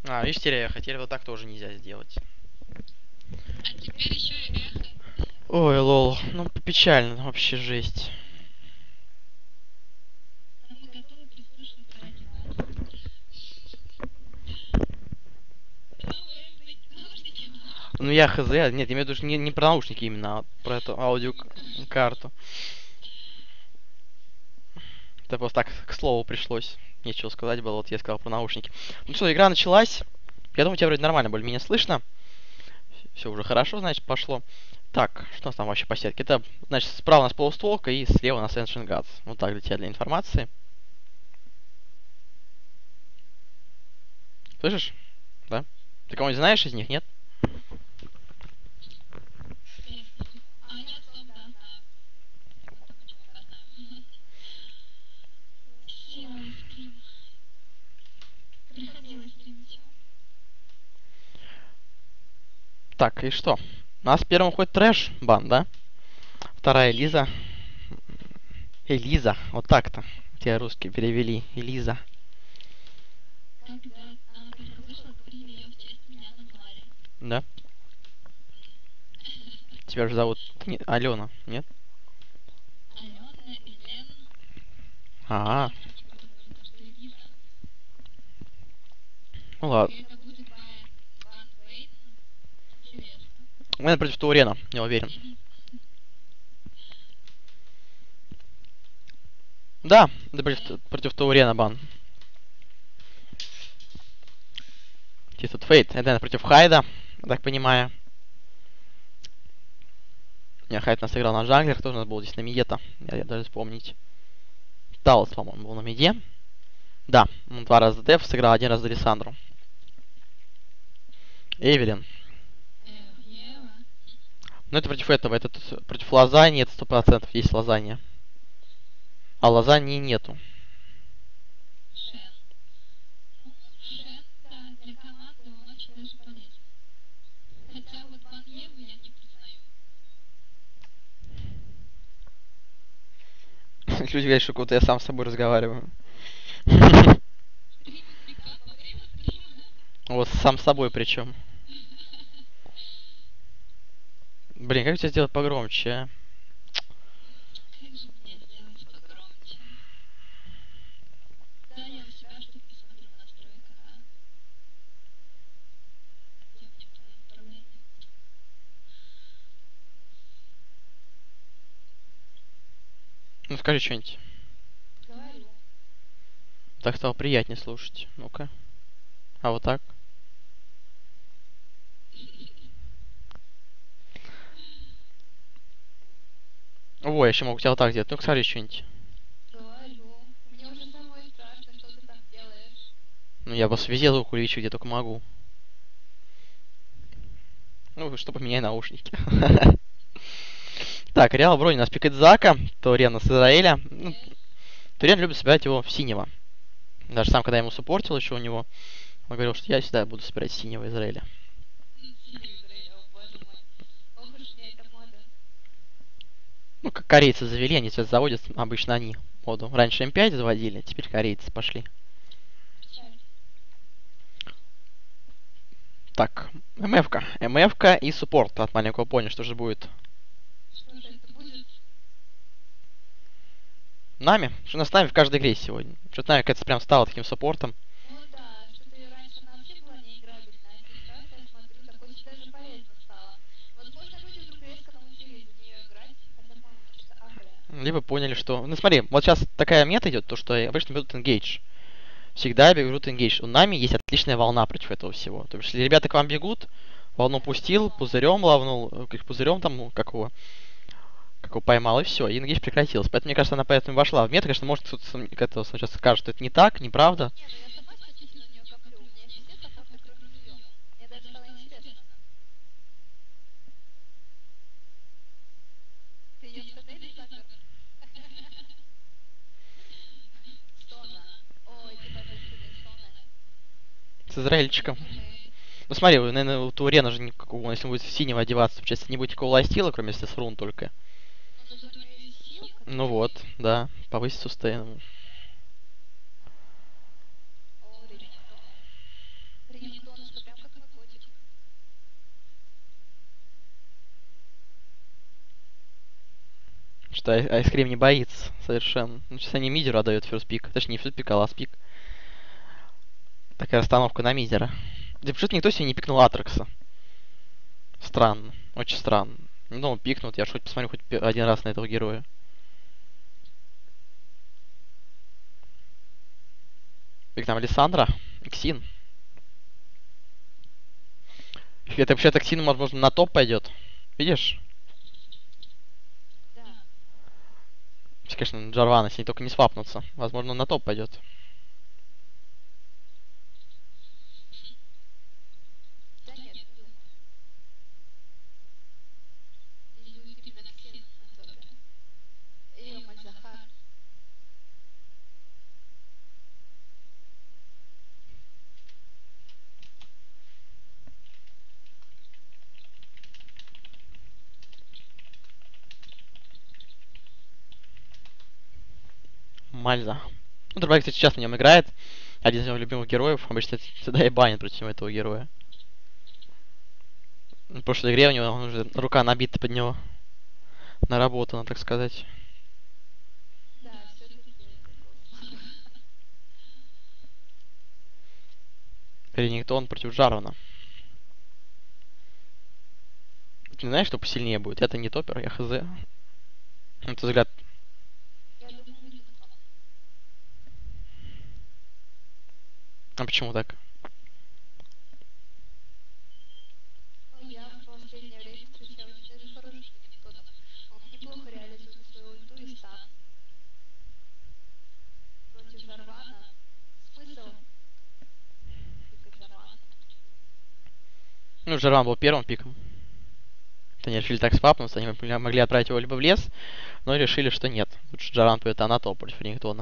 А, видишь, теперь хотели вот так тоже нельзя сделать. А теперь еще и эхо. Ой, лол, ну печально, вообще жесть. Но мы готовы прислушиваться ради вас. Готовы быть наушники? Ну я хз, нет, я имею в виду не про наушники именно, а про эту аудиокарту. Это просто так к слову пришлось. Нечего сказать было, вот я сказал про наушники. Ну что, игра началась. Я думаю, тебя вроде нормально более-менее слышно. Все уже хорошо, значит, пошло. Так, что у нас там вообще по сетке? Это, значит, справа у нас полустволка и слева у нас Ancient Gods. Вот так для тебя, для информации. Слышишь? Да? Ты кого-нибудь знаешь из них, нет? Нет, а нет, стоп, да, знаю. Вот только чувака знаю. Серый стрим. Приходилось стримить. Так, и что? У нас первым ходит трэш бан, да? Вторая Элиза. Элиза, вот так-то. Тебя русские перевели. Элиза. Когда она только вышла, говорили ее в честь меня назвали. Да? Тебя же зовут Алена, нет? Алена, Элен. А, Элиза, они придумали то, что Элиза. ну ладно. И это будет Ван Вейн. Интересно. У меня против Таурена, не уверен. Да, это против Таурена бан. Чисто Фейт. Это, наверное, против Хайда, я так понимаю. Не, Хайд нас играл на джанглер, кто у нас был здесь на миде-то? Я даже вспомнить. Талос, по-моему, был на миде. Да, он 2 раза Деф сыграл, 1 раз за Лиссандру. Эвелин. Ева. Ну это против этого, это против лазаньи, это 100% есть лазанья. А лазаньи нету. Шен. Ну, Шен, да, для команды он очень даже полезен. Хотя вот Ван Еву я не признаю. Люди говорят, что будто я сам с собой разговариваю. Стримит приказ во время стрима. Вот сам с собой причем. Блин, как тебя сделать погромче, а? Как же мне сделать погромче? Да, я у себя что-то посмотрю в настройках, а? Где у меня твои управления? Ну скажи что-нибудь. Говорю. Так стало приятнее слушать. Ну-ка. А вот так. Ой, я еще могу тебя вот так сделать. Ну-ка, скажи что-нибудь. Говорю. Мне уже самой страшно, что ты там делаешь. Ну, я вас везде звук увеличу, где только могу. Ну, чтобы поменять наушники. Так, Реал Бронь нас пикает Зака, Турена с Израиля. Ну, Yes. Турен любит собирать его в синего. Даже сам, когда я ему суппортил еще у него, он говорил, что я всегда буду собирать синего Израиля. Синий Израиль, о боже мой. Ох уж мне эта мода. Ну, как корейцы завели, они сейчас заводят, обычно они моду. Раньше М5 заводили, теперь корейцы пошли. Печаль. Так, МФ-ка. МФ-ка и суппорт от маленького пони, что же будет? Что же это будет? Нами? Что у нас с нами в каждой игре сегодня? Что-то Нами как-то прям стало таким суппортом. Ну да, что-то и раньше она вообще была неиграбельна, а сейчас я смотрю, так очень даже полезно стало. Возможно, люди вдруг резко научились за нее играть, хотя, по-моему, она что-то аглая. Либо поняли, что... Ну смотри, вот сейчас такая мета идет, то что обычно берут engage. Всегда берут engage. У Нами есть отличная волна против этого всего. То есть, если ребята к вам бегут, волну пустил, пузырем лавнул, как пузырем там, ну, как его поймал, и все, и engage прекратился. Поэтому, мне кажется, она поэтому и вошла в мета. Конечно, может кто-то сейчас скажет, что это не так, неправда. Не, ну я сама сейчас сильно на нее коплю. У меня есть все саппорты, кроме нее. Мне даже стало интересно. Ты ее цитадель запер? Сона. Ой, ты божественный Сона. С Израильчиком. Любимый. Ну смотри, вы, наверное, у Турена же никакого, если он будет в синего одеваться, получается, не будет никакого лайстила, кроме если с рун только. Ну зато у нее есть сил, Ну которая вот, есть. да, повысить сустейн. О, принято. Принято. Что Айскрим не боится совершенно. Ну, сейчас они мидеру отдают ферстпик. Точнее, не ферстпик, а ластпик. Такая расстановка на мидера. Да почему-то никто себе не пикнул Атрекса. Странно. Очень странно. Не думал, пикнут. Я хоть посмотрю хоть один раз на этого героя. Пик там Александра. Иксин. Это вообще-то Иксин, возможно, на топ пойдет. Видишь? Да. Конечно, Джарван, если только не свапнутся. Возможно, на топ пойдет. Да нет, не думаю. Если будет именно Ксин на топе. И Мальзахар. Мальза. Ну, Дробак, кстати, сейчас на нем играет. Один из его любимых героев. Обычно всегда и банит против этого героя. В прошлой игре у него уже рука набита под него. Наработана, так сказать. Да, все-таки слабо. Ринингтон против Жарвана. Ты не знаешь, что посильнее будет? Это не топер, я хз. Это взгляд. Я думаю, Рингтон. А почему так? Ну, я в последнее время встречаю очень даже хороших Рингтонов. Он неплохо реализует свою ульту и стан. Против Жарвана. Смысл пикать Жарвана? Ну, Жарван был первым пиком. Они решили так свапнуться, они могли отправить его либо в лес, но решили, что нет. Лучше Джаран пойдет на топ против Рингтона.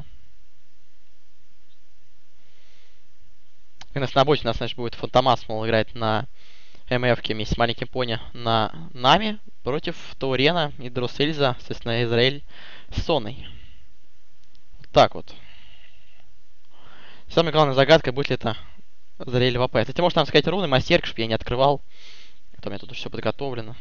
И на боте у нас, значит, будет Фантомас, мол, играть на МФ-ке вместе с маленьким пони на Нами против Таурена и Дроссельза, соответственно, Израиль с Соной. Вот так вот. Самая главная загадка, будет ли это Израиль в АП. Кстати, может нам сказать руны, мастерк, чтобы я не открывал. А то у меня тут все подготовлено.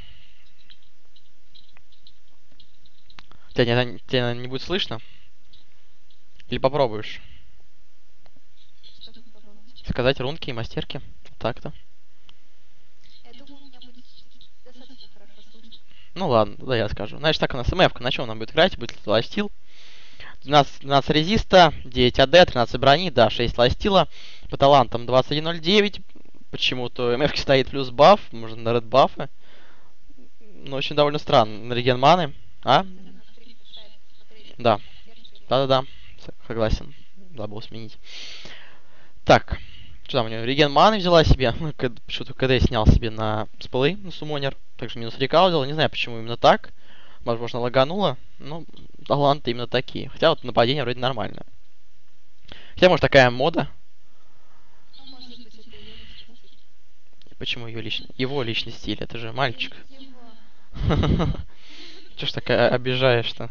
Тебя не будет слышно? Или попробуешь? Что попробовать? Сказать рунки и мастерки. Вот так-то. Я думаю, у меня будет достаточно хорошо слышно. Ну ладно, да я скажу. Значит, так у нас МФ-ка. На чем нам будет играть? Будет лайфстил. 12 резиста, 9 АД, 13 брони, да, 6 лайфстила. По талантам 21.09. Почему-то МФ стоит плюс баф, можно на ред бафы. Ну, очень довольно странно. На реген маны. А? Это на стрим мешает смотреть. Да. Мастерки. Да-да-да. Согласен. Забыл сменить. Так. Что там у него? Реген маны взяла себе. Почему-то КД снял себе на спылы, на суммонер. Также минус рекаудил. Не знаю, почему именно так. Возможно, лагануло. Но таланты именно такие. Хотя вот нападение вроде нормально. Хотя, может, такая мода. Ну, может быть, это ее личный стиль. Почему ее личный? Его личный стиль. Это же мальчик. Его. Че ж такая обижаешь-то?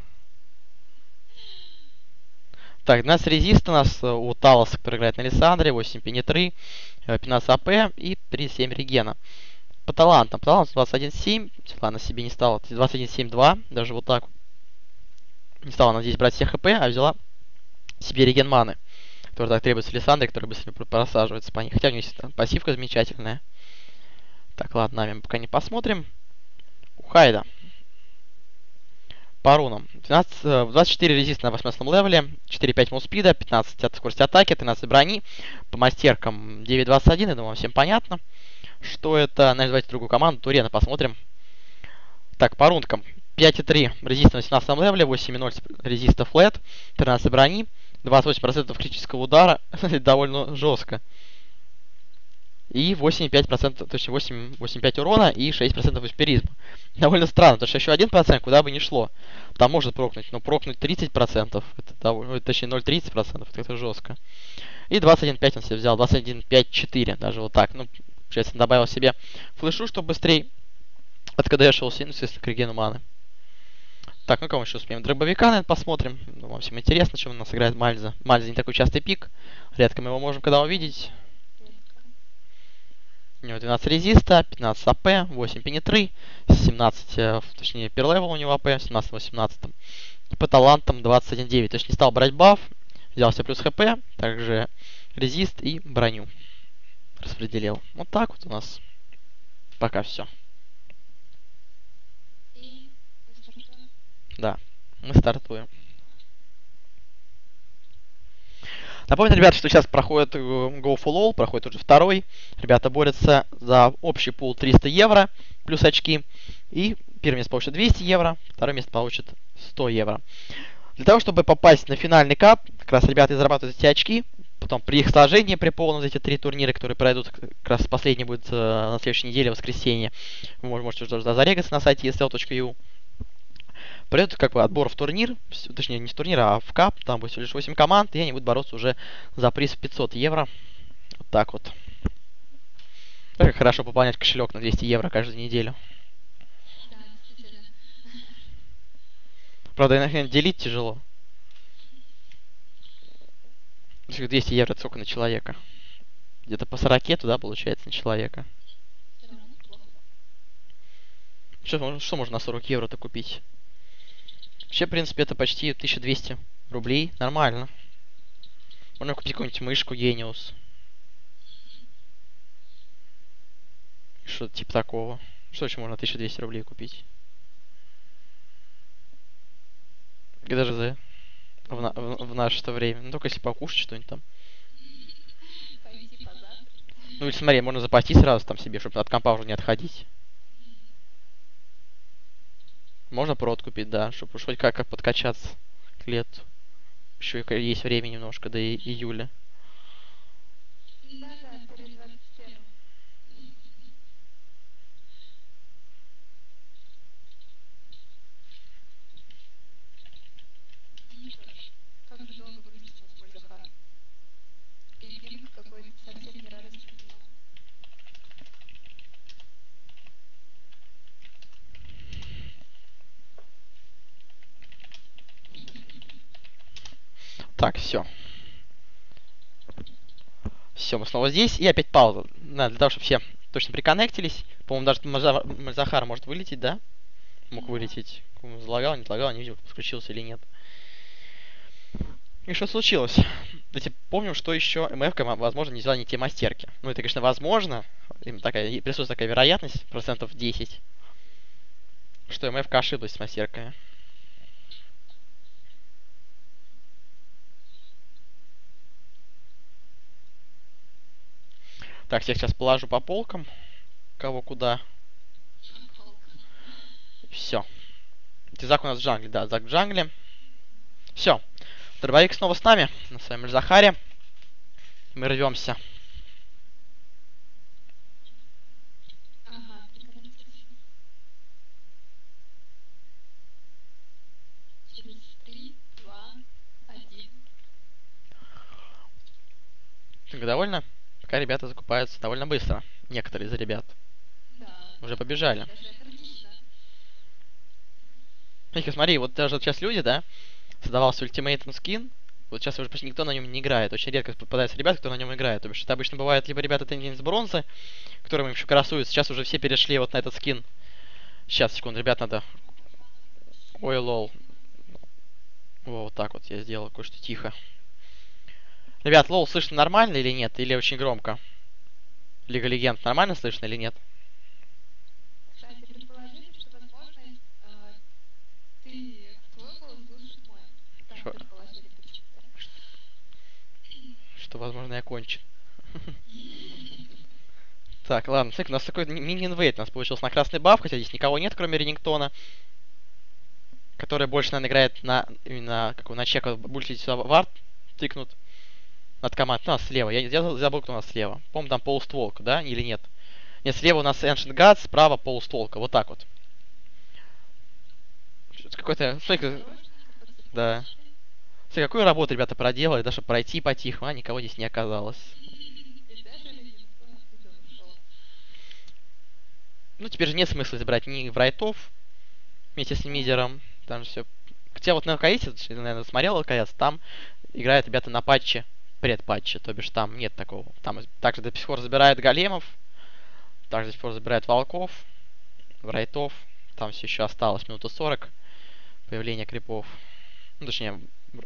Так, 12 резист у нас у Талоса, который играет на Лиссандре, 8 пенетры, 15 АП и 37 регена. По талантам. По талантам 21.7. Ладно, себе не стала. 21.7.2. Даже вот так. Не стала она здесь брать все ХП, а взяла себе реген маны. Который так требуется Лиссандре, который быстро просаживается по ней. Хотя у нее есть пассивка замечательная. Так, ладно, нами пока не посмотрим. У Хайда. По рунам. 24 резист на 18 левеле, 4-5 мулспида, 15 от скорости атаки, 13 брони. По мастеркам 9.21, я думаю, всем понятно, что это. Значит, давайте другую команду, Турена, посмотрим. Так, по рункам. 5.3 резист на 18 левеле, 8.0 резиста флэт, 13 брони, 28% критического удара, довольно жестко. И 8,5%, то есть 8,5 урона и 6% эспиризма. Довольно странно, потому что еще 1% куда бы ни шло. Там может прокнуть, но прокнуть 30%, это довольно, точнее 0,30%, это жестко. И 21,5 он себе взял, 21,5,4, даже вот так. Ну, получается, добавил себе флешу, чтобы быстрее от КД шел, ну, естественно, к регену маны. Так, ну кого еще успеем? Дробовика, наверное, посмотрим. Думаю, всем интересно, чем у нас играет Мальза. Мальза не такой частый пик. Редко мы его можем когда увидеть. У него 12 резиста, 15 АП, 8 пенетры, 17, точнее, перлевел у него АП, 17-18. И по талантам 21-9. То есть не стал брать баф, взял себе плюс ХП, также резист и броню распределил. Вот так вот у нас пока все. И мы стартуем. Да, мы стартуем. Напомню, ребята, что сейчас проходит Go for All, проходит уже второй. Ребята борются за общий пул 300 евро плюс очки. И первое место получит 200 евро, второе место получит 100 евро. Для того, чтобы попасть на финальный кап, как раз ребята и зарабатывают эти очки. Потом при их сложении, при полном эти 3 турнира, которые пройдут, как раз последний будет на следующей неделе, в воскресенье. Вы можете уже зарегаться на сайте esl.eu. Придет как бы отбор в турнир, точнее не в турнир, а в кап, там будет всего лишь 8 команд, и они будут бороться уже за приз в 500 евро. Вот так вот. Как хорошо пополнять кошелек на 200 евро каждую неделю. Да, действительно. Правда, иногда делить тяжело. 200 евро это сколько на человека? Где-то по 40 туда получается на человека. Все равно неплохо. Что можно на 40 евро-то купить? Вообще, в принципе, это почти 1200 рублей. Нормально. Можно купить какую-нибудь мышку Genius. Что-то типа такого. Что еще можно 1200 рублей купить? И даже в наше-то время. Ну, только если покушать что-нибудь там. Пойти позавтракать. Ну, или смотри, можно запастись сразу там себе, чтобы от компа уже не отходить. Можно прот купить, да, чтобы уж хоть как подкачаться к лету. Еще и есть время немножко до июля. Да, перед 21-м. Ну что ж, как же долго вынесем с Мульзахаром. И пинг какой-то совсем нерадостный у него. Так, все. Все, мы снова здесь. И опять пауза. Да, для того, чтобы все точно приконнектились. По-моему, даже Мальзахар может вылететь, да? Мог вылететь. Залагал, не залагал, не видел, включился или нет. И что случилось? Давайте помним, что еще МФ, возможно, не взяла не те мастерки. Ну, это, конечно, возможно. Присутствует такая вероятность, процентов 10, что МФ ошиблась с мастерками. Так, всех сейчас положу по полкам. Кого куда. Все. Зак у нас в джангле, да, Зак в джангле. Все. Дробовик снова с нами. На своем Захаре. Мы рвемся. Ага, приконнектился. Через 3, 2, 1. Ты довольна? Пока ребята закупаются довольно быстро. Некоторые из ребят. Да. Уже побежали. Даже энергично. Смотри, вот даже сейчас люди, да, создавался ультимейтом скин. Вот сейчас уже почти никто на нем не играет. Очень редко попадаются ребята, кто на нем играет. То есть это обычно бывает либо ребята с бронзы, которым еще красуют. Сейчас уже все перешли вот на этот скин. Сейчас, секунду, ребят, надо... Ой, лол. Вот так вот я сделал кое-что тихо. Ребят, лол слышно нормально или нет? Или очень громко? Лига Легенд нормально слышно или нет? Кстати, предположили, что, возможно, твой голос слышит мой. Так Шо? предположили почему-то. Что, возможно, я кончу. Так, ладно, смотри, у нас такой мини-инвейт у нас получился на красный баф, хотя здесь никого нет, кроме Ринингтона, который больше, наверное, играет на именно как на чека, будет сюда вард тыкнут над командой. У нас слева, я забыл, кто у нас слева. По-моему, там полустволка, да, или нет? Нет, слева у нас Ancient Gods, справа полустволка, вот так вот. Какой-то, смотри, да. Смотри, какую работу ребята проделали, даже пройти по-тихому, а никого здесь не оказалось. Ну, теперь же нет смысла забирать ни врайтов вместе с мизером. Там же все. Хотя вот на ЛКС, наверное, смотрел ЛКС, там играют ребята на патче, предпатче, то бишь там нет такого. Там также до сих пор забирают големов, Также до сих пор забирает волков, райтов. Там все еще осталось минута 40. Появление крипов. Ну, точнее,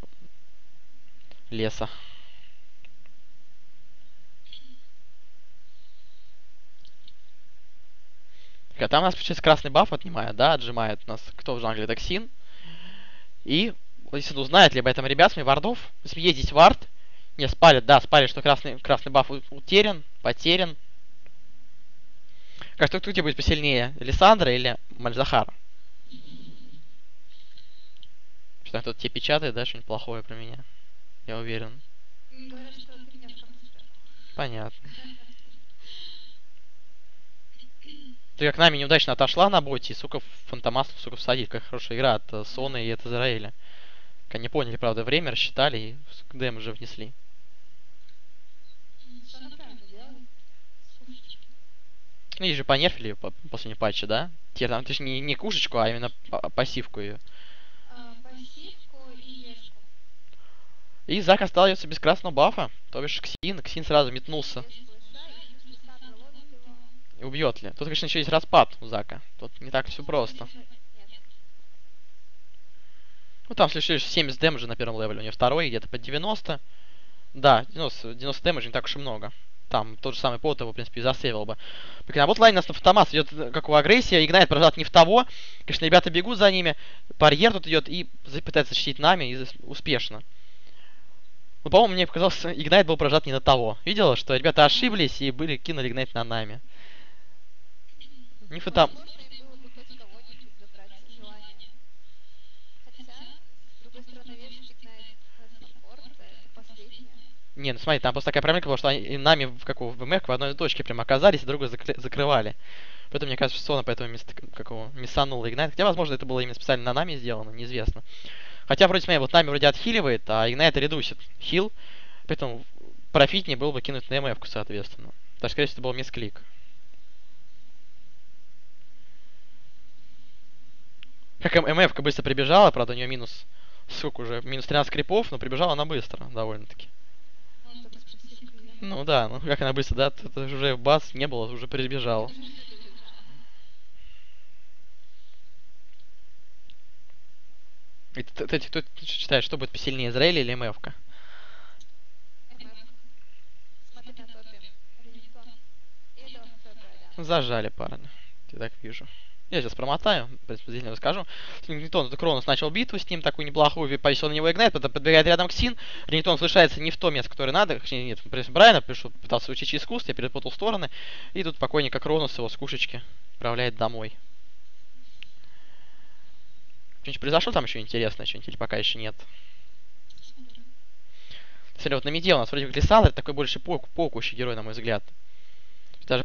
леса. Так, а там у нас, получается, красный баф отнимает, да, отжимает нас. Кто в джангле? Токсин. И, вот если он узнает либо этом ребят, с вардов. Если есть здесь вард. Не, спалит, да, спалит, что красный баф утерян, потерян. Как кто тебе будет посильнее? Лиссандра или Мальзахар? Что кто-то тебе печатает, да, что-нибудь плохое про меня. Я уверен. Говорят, что ты меня в шкафу спрятал. Понятно. Ты как нами неудачно отошла на боте, и, сука, Фантомасу, сука, всадили. Как хорошая игра от Соны и от Израиля. Как не поняли, правда, время, рассчитали и ДМ уже внесли. Что она правильно делает? Слушай. Ну, их же понерфили после патча, да? Теперь там, точнее, не кушечку, а именно пассивку ее. Пассивку и ешку. И Зак остался без красного бафа, то бишь Ксин. Ксин сразу метнулся. Без флеша, и плюс Лиссандра ловит его. И убьет ли? Тут, конечно, еще есть распад у Зака. Тут не так все просто. Нет. Ну, там лишь 70 дэмэджа на первом левеле. У него второй где-то под 90. Да, 90 дэмэджа не так уж и много. Там тот же самый пот его, в принципе, и засейвил бы. Porque на ботлайне у нас автомат идет, как у агрессия, Игнайт прожат не в того. Конечно, ребята бегут за ними. Барьер тут идет и пытается защитить нами и успешно. Ну, по-моему, мне показалось, Игнайт был прожат не на того. Видела, что ребята ошиблись и кинули Игнайт на нами. Не фотом... Возможно, им было бы хоть кого-нибудь забрать желание. Хотя, с другой стороны, вешать Игнайт на саппорт, это последнее. Не, ну смотри, там просто такая проблема была, что они нами в МЭК в одной точке прям оказались, и друга закрывали. Поэтому, мне кажется, что Сона поэтому миссанула Игнайт. Хотя, возможно, это было именно специально на нами сделано, неизвестно. Хотя, вроде, смотри, вот нами вроде отхиливает, а Игнайт редусит хил. Поэтому профитнее было бы кинуть на МФ-ку, соответственно. Так, скорее всего, это был мисклик. Как МФ-ка быстро прибежала, правда, у нее минус... Сколько уже? Минус 13 крипов, но прибежала она быстро, довольно-таки. Ну, только с пассивкой. Ну да, ну как она быстро, да? Это уже бац, не было, уже прибежал. И кто считает, что будет посильнее, Израиль или МФ-ка? МФ. Смотри на топе. Ремингтон. И это ФБ, да. Зажали, парни. Я так вижу. Я сейчас промотаю, в принципе, здесь не расскажу. Ренитон, Кронос начал битву с ним, такую неплохую, повесил на него Игнайт, потом подбегает рядом Ксин. Ренитон слышается не в то место, которое надо. Нет, в принципе, Брайана пришел, пытался учить через куст, я перепутал стороны. И тут покойника Кронос его с кушечки отправляет домой. Что-нибудь произошло там еще интересное, что-нибудь или пока еще нет? Смотри, вот на миде у нас вроде как Лиссандра, такой больше полкущий герой, на мой взгляд. Даже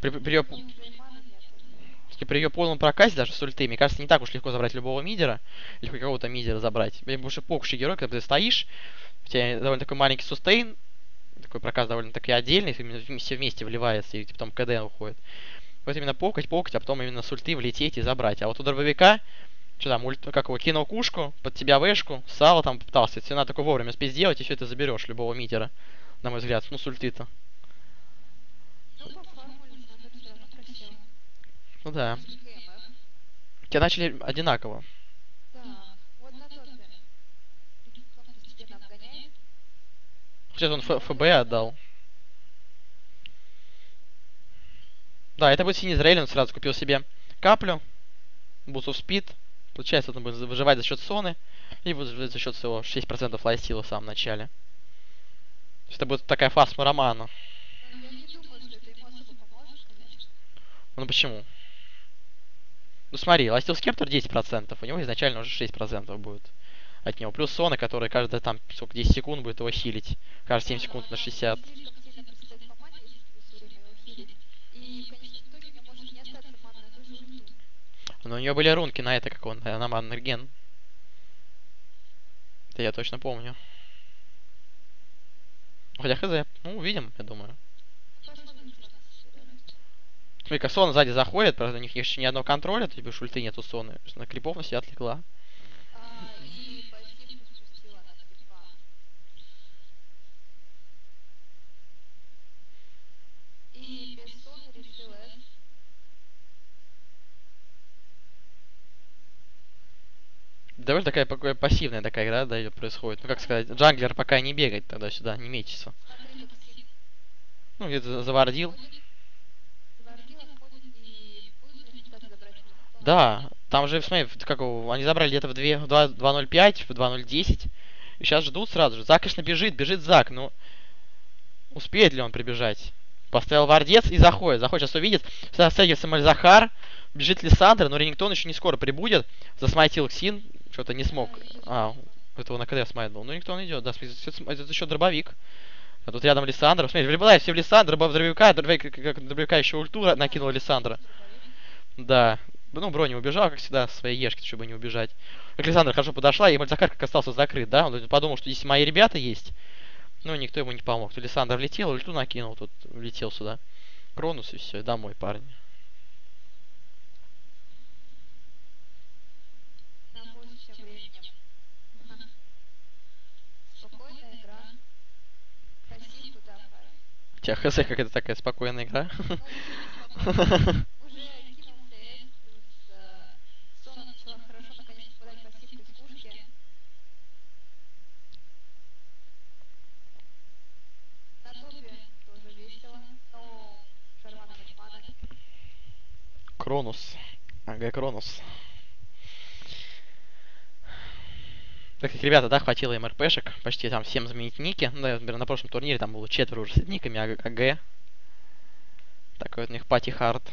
при ее полном прокате, даже с ульты, мне кажется, не так уж легко забрать любого мидера, или хоть какого-то мидера забрать. Больше покуший герой, когда ты стоишь, у тебя довольно такой маленький сустейн, такой проказ довольно-таки отдельный, именно все вместе вливается, и потом КД уходит. Вот именно покать, а потом именно с ульты влететь и забрать. А вот у дробовика, что там, как его, кинул кушку, под тебя вешку, сало там попытался, если надо только вовремя успеть сделать, и все это заберешь, любого мидера, на мой взгляд, ну с ульты-то. Ну, по формуле Лиссандра все равно красиво. Ну да. ГМФ. Тебя начали одинаково. Так, вот на топе. Ремингтон постепенно обгоняет. Сейчас он ФБ отдал. Да, это будет синий Израиль, он сразу купил себе каплю, Boost of Speed. Получается, он будет выживать за счет Соны и выживать за счет своего 6% лайфстила в самом начале. То есть это будет такая фасма романа. Ну, я не думаю, что это ему особо поможет, конечно. Ну почему? Ну смотри, лайфстил Скептор 10%, у него изначально уже 6% будет от него. Плюс Сона, которая каждые там, сколько, 10 секунд будет его хилить. Каждые 7 секунд на 60. Слишком сильно приседать по мане, если тебе все время его хилить. И в конечном итоге у него может не остаться маны на ту же ульту. Но у нее были рунки на это, как он, на манный реген. Это я точно помню. Хотя хз. Ну, увидим, я думаю. Посмотрим, что нас ждет. Смотри, как Сона сзади заходит, правда, у них еще ни одного контроля, то есть ульты нету Соны. На крипов на себя отлегла. И пассивку спустила на крипа. И без Соны решил С. довольно такая пассивная такая игра, да, идет, происходит. Ну, как сказать, джанглер пока не бегает тогда-сюда, не мечется. Смотри, тут Ксин Ну, где-то завардил. ходит, Гвардия отходит и будет результаты забрать ульт. Кто на что? Да, там же, смотри, они забрали где-то в 2.05, в 2.010. И сейчас ждут сразу же. Зак, конечно, бежит Зак, но успеет ли он прибежать? Поставил вардец и заходит, сейчас увидит. Стягивается Мальзахар, бежит Лиссандра, но Ренингтон еще не скоро прибудет. Засмайтил Ксин, что-то не смог. Да, видишь, А, это он на КД смайт был. Ну, Ренингтон идет, да, смотри, это еще дробовик. А тут рядом Лиссандра. Смотри, влепляет все в Лиссандра, дробовика еще ульту накинул Лиссандра. дробовик. Да. Ну, Брони убежал, как всегда, со своей ешки, чтобы не убежать. Александр хорошо подошла, и Мальзахар как остался закрыт, да? Он подумал, что здесь мои ребята есть. Но никто ему не помог. Александр влетел, ульту накинул, тут влетел сюда. Кронус и все, и домой, парни. Нам больше, чем временем. Спокойная игра. Пассив туда, парень. У тебя хз, как это такая спокойная игра. Ну, уже не спокойно. Уже кинулся Эдь, плюс Сона начала хорошо наконец попадать пассивкой с пушки. На топе тоже весело, но Шарвана нет маны. Кронус. Ага, Кронус. Так как, ребята, да, хватило им РПшек. Почти там всем заменить ники. Ну, да, например, на прошлом турнире там было 4 уже с никами АГ. Такой вот у них пати хард.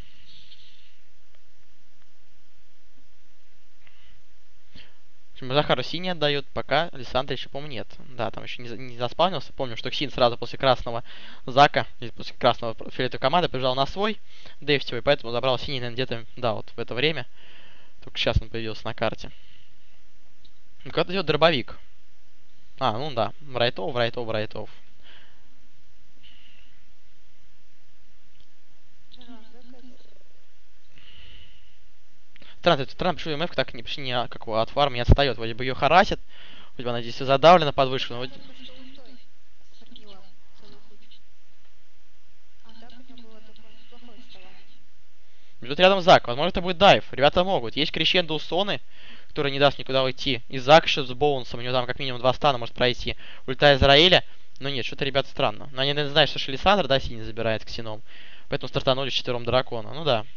Захару синий отдают, пока Лиссандра еще, по-моему, нет. Да, там еще не заспавнился. Помню, что Ксин сразу после красного Зака, или после красного фиолетовой команды побежал на свой дефтевый, поэтому забрал синий, наверное, где-то, да, вот в это время. Только сейчас он появился на карте. Ну, когда идет дробовик. А, ну да, Райтов. Шарван зэкается. Странно, почему МФ так не, почти не, как от фарма не отстает. Вроде бы ее харасит, вроде бы она здесь и задавлена под вышку, но Она вот только что ультой сорнила целую кучу. А так у нее было такое неплохое вставание. идет рядом Зак. Возможно, это будет дайв. Ребята могут. Есть крещендо у Соны, который не даст никуда уйти. И Зак еще с Боунсом. У него там как минимум 2 стана может пройти. Ульта Израиля. Но нет, что-то, ребята, странно. Но они, наверное, знают, что Шелисандр, да, синий забирает Ксеном. Поэтому стартанули с 4 дракона. Ну да.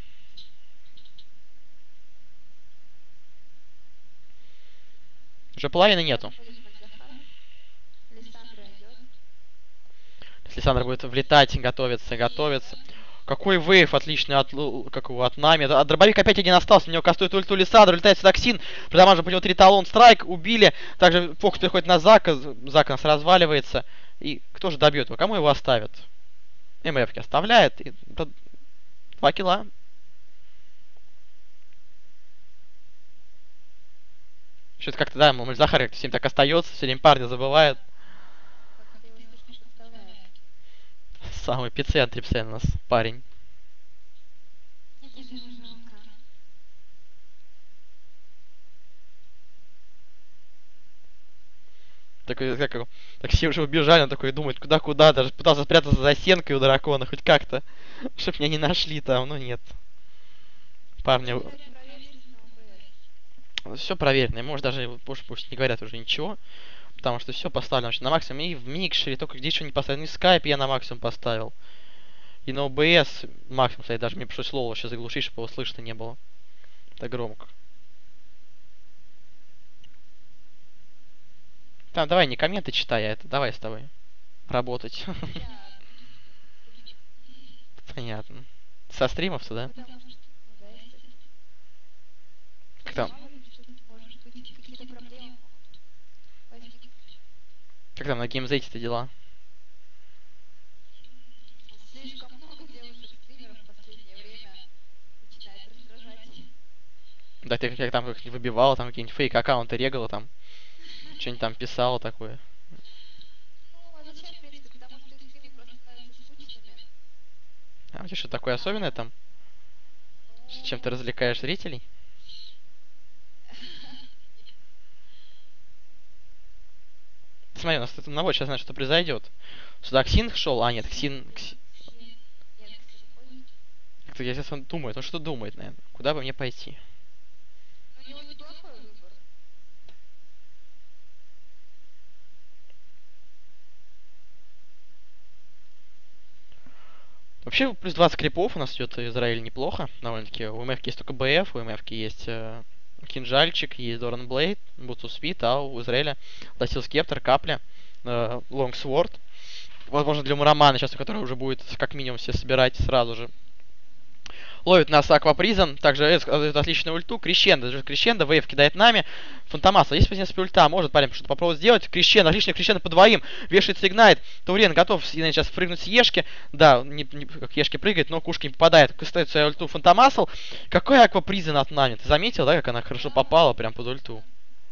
Уже половины нету. Ходит Мальзахар. Лиссандра идет. Александр будет влетать, готовится. Какой вейв отличный как его, от нами. А дробовик опять один остался. У него кастует ульту Лиссандр, улетает сюда Ксин. Продамажен по нему 3 талон страйк. Убили. Также фокус приходит на Зака. Зак у нас разваливается. И кто же добьет его? Кому его оставят? МФки оставляет. И это 2 килла. Что-то как-то, да, Захар как-то всем так остается. Все время парня забывает. Как-то его слишком подставляет. Самый эпицентр у нас парень. Мне даже его жалко. Такой, как его, так все уже убежали, он такой думает, куда, даже пытался спрятаться за стенкой у дракона, хоть как-то, чтоб меня не нашли там, но нет. Парни, Кстати, проверьтесь на ОБС. все проверено, может даже, пусть не говорят уже ничего, потому что все поставлено вообще на максимум, и в микшере, только здесь что не поставил, и в скайпе я на максимум поставил, и на ОБС максимум, кстати, даже мне пришлось слово сейчас заглушить, чтобы его слышно не было, это громко. Там, давай, не комменты читай, а это, давай с тобой работать. Я включу. Понятно. Со стримов-то, да? Потому что, ну да, естественно. Как там, Мало ли, что может быть, какие-то проблемы могут возникнуть. как там на геймзете-то дела? Слишком много девушек-стримеров в последнее время начинает раздражать. Да ты как там их выбивала, там какие-нибудь фейк-аккаунты регала там, что-нибудь там писала такое. Ну, а зачем, в принципе, потому что их стримы просто становятся скучными. А у тебя что такое особенное там? С чем ты Ну, развлекаешь зрителей? Смотри, у нас тут навод, сейчас знаю, что произойдет. Сюда Ксин шел, а нет, Ксин. Нет, Ксин уходит. Как-то я сейчас он думает, он что думает, наверное. Куда бы мне пойти? Ну, у него неплохой выбор. Вообще, плюс 20 крипов у нас идет Израиль неплохо, довольно-таки. У МФ есть только БФ, у МФ есть Кинжальчик, есть Доран Блейд, Бутсу Спид, а у Израиля Лосил Скептор, Капля, Лонгсворд. Возможно, для Мурамана сейчас, который уже будет как минимум все собирать сразу же. Ловит нас Аквапризм, также это отличную ульту. Крещендо, Вейв кидает нами. Фантомаса, есть, в принципе, ульта, может парень что-то попробовать сделать. Крещендо, отличный Крещендо по двоим. Вешается Игнайт. Таурен готов сейчас прыгнуть с Ешки. Да, не как Ешки прыгает, но Кушки не попадает. Ставит свою ульту Фантомасл. Какой Аквапризм от нами? Ты заметил, да, как она хорошо попала прям под ульту?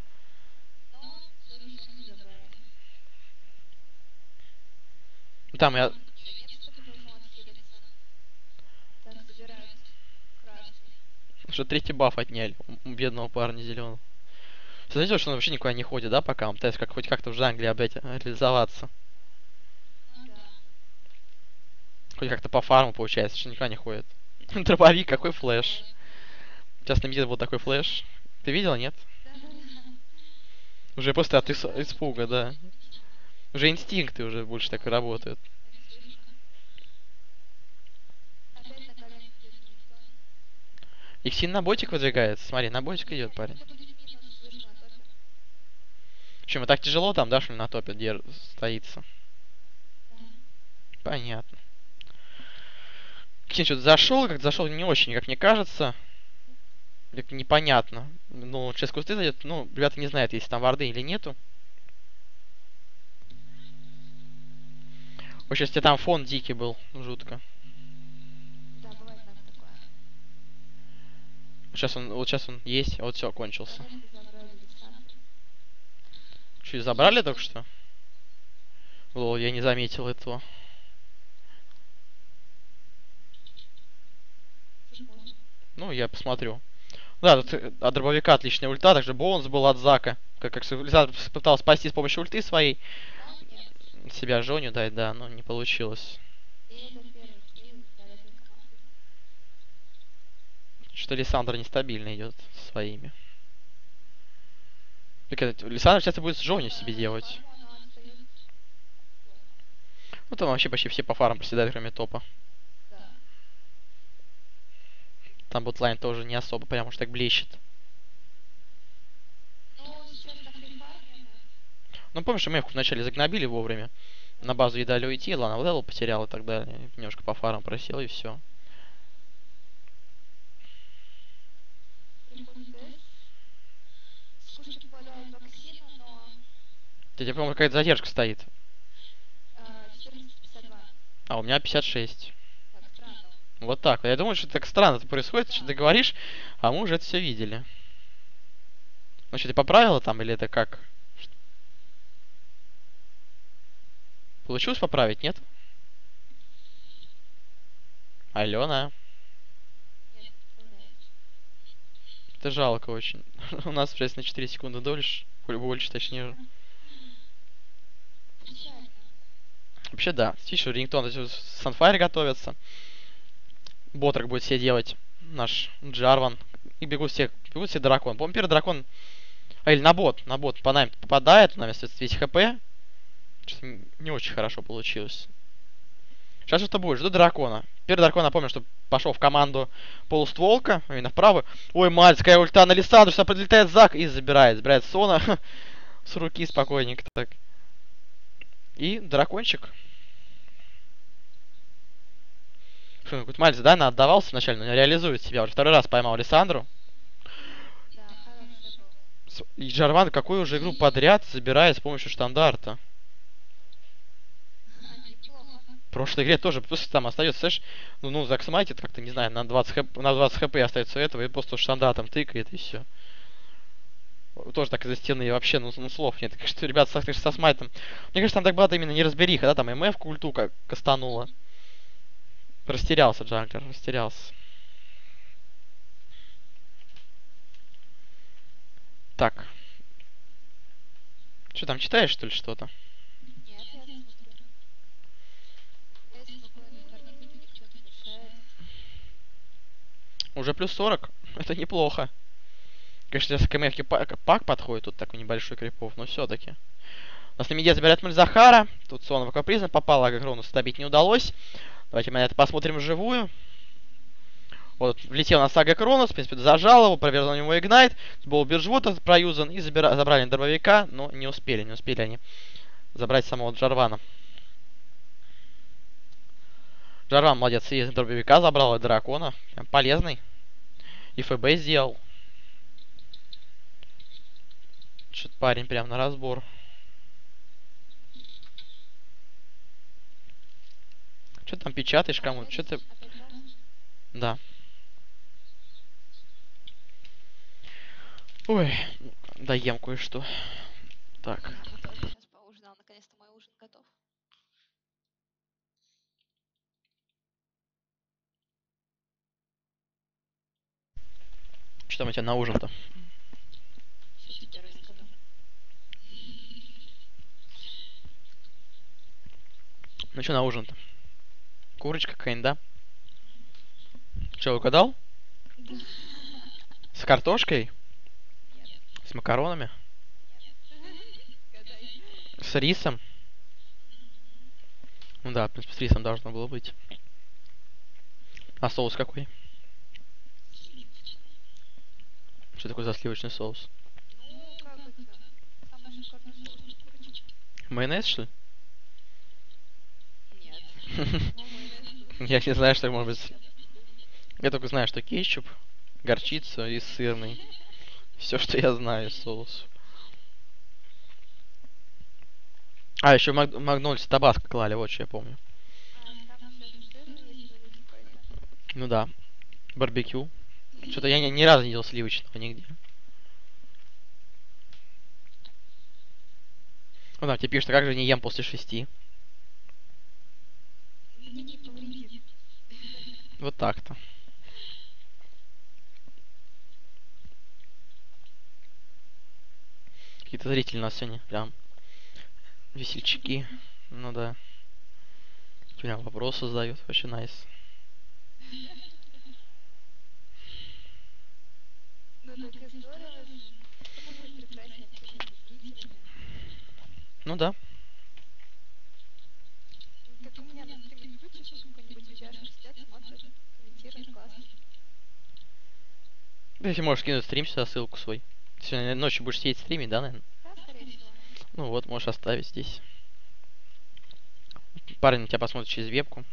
Там я... Что третий баф отняли у бедного парня зеленого. Заметил, что он вообще никуда не ходит, да, пока он пытается хоть как-то в джангле опять реализоваться. Хоть как-то по фарму получается, что никуда не ходит. Дробовик, какой флэш. Сейчас на миде был такой флэш. Ты видел, нет? Уже просто от испуга, да. Уже инстинкты уже больше так и работают. Иксин на ботик выдвигается. Смотри, на ботик идет парень. Почему так тяжело там, да, что ли, на топе стоится? Понятно. Иксин что-то зашел, как зашел не очень, как мне кажется. Как непонятно. Ну, сейчас кусты зайдет. Ну, ребята не знают, есть там варды или нету. Вот сейчас тебе там фон дикий был, жутко. Вот сейчас он есть, а вот все, кончился. Что, забрали только что? Лол, я не заметил этого. Ну, я посмотрю. Да, тут от дробовика отличная ульта, также бонус был от Зака. Как Лизандр пытался спасти с помощью ульты своей. Себя Жоню дать, да, но не получилось. Что Лиссандр нестабильно идет своими. Лиссандр сейчас будет с Жоню себе делать. Ну там вообще почти все по фарам проседают, кроме топа. Там ботлайн тоже не особо прям уж так блещет. Ну помнишь, мы вначале загнобили вовремя. На базу не дали уйти, ладно, левел потерял и так далее. Немножко по фарам просел и все. Тебе, по-моему, какая-то задержка стоит. А, у меня 56. Вот так. Я думаю, что это так странно это происходит, что ты говоришь, а мы уже это все видели. Ну что, ты поправила там, или это как? Получилось поправить, нет? Алена. Это жалко очень. У нас, сейчас на 4 секунды дольше. Больше, точнее. Вообще, да. Фишер, рингтон, Sunfire готовятся. Ботрок будет все делать. Наш Джарван. И бегут все дракон. По-моему, первый дракон... А, или на бот. На бот по нам попадает. На место весь хп. Что-то не очень хорошо получилось. Сейчас что будет? Жду дракона. Первый дракон, напомню, что пошел в команду полустволка. Именно вправо. Ой, мальская ульта на Лиссандру. Сюда подлетает Зак и забирает. Забирает Сона. С руки спокойненько так. И дракончик. Что, какой-то Мальц, да, отдавался вначале, но не реализует себя. Уже второй раз поймал Лиссандру. И Джарван какую уже игру подряд забирает с помощью штандарта. В прошлой игре тоже просто там остается, знаешь, ну Зак смайтит как-то, не знаю, на 20 хп остается этого, и просто штандартом тыкает, и все. Тоже так из-за стены и вообще, ну слов нет. Так что, ребят, со смайтом. Мне кажется, там так была именно неразбериха, да, там МФ культу как кастанула. Растерялся джанглер, растерялся. Так. Что там, читаешь, что ли, что-то? Нет, я не смотрю. Я спокойно, никто не мешает. Уже плюс 40. Это неплохо. Конечно, сейчас к МФ пак подходит, тут такой небольшой крипов, но все-таки. У нас на миде забирает Мульзахара. Тут Сон в аквапризм попал, Агрону добить не удалось. Давайте мы это посмотрим вживую. Вот, влетел на Сага Кронос, в принципе, зажал его, провернул ему Игнайт, был Биржвуд проюзан и забрали дробовика, но не успели они забрать самого Джарвана. Джарван молодец, и дробовика забрал, и дракона. Прям полезный. И ФБ сделал. Что-то парень прям на разбор. Что там печатаешь кому-то? Что ты... Опять Роман? Да. Ой, доем кое-что. Так. Я бы тоже сейчас поужинал. Наконец-то мой ужин готов. Что там у тебя на ужин-то? Сейчас тебе расскажу. Ну что на ужин-то? Курочка какая-нибудь, да? Что, угадал? Да. С картошкой? Нет. С макаронами? Нет. Гадай. С рисом? Ну да, в принципе, с рисом должно было быть. А соус какой? Сливочный. Что такое за сливочный соус? Ну, как это? Самый шикарный соус на курочке. Майонез, что ли? Нет. Ну, майонез Я не знаю, что может быть. вообще последний. Я только знаю, что кетчуп, горчица и сырный. Все, что я знаю из соуса. А, еще в Макдональдсе табаско клали, вот что я помню. А, там еще жирный есть вроде какой-то. Ну да. Барбекю. Что-то я ни разу не видел сливочного нигде. Ну да, тебе пишут, а как же не ем после 6? Мне не повредит. Вот так-то. Какие-то зрители у нас сегодня прям весельчаки. Ну да. Прям вопросы задают. Вообще найс. Ну так и здорово же. Что может быть прекраснее общения со зрителями? Ну да. Как у меня на стриме включишь, какой-нибудь видяшку сидят, смотрят, комментируют, классно. Если можешь кинуть стрим сюда, ссылку свой. Ты сегодня ночью будешь сидеть стримить, да, наверное? Да, скорее всего. Ну вот, можешь оставить здесь. Парень на тебя посмотрит через вебку.